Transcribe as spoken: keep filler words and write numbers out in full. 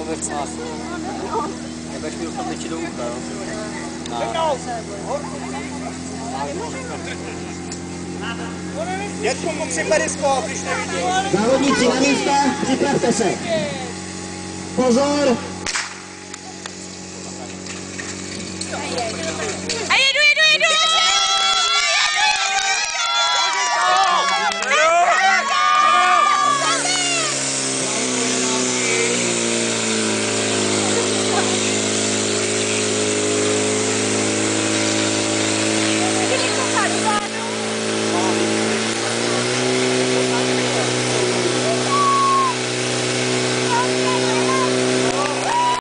ve spásu. Nebudeš mi doufat meči do ucha, jo? Dětku, puk si periskop, když nevidíš. Závodníci na místa, připravte se. Pozor!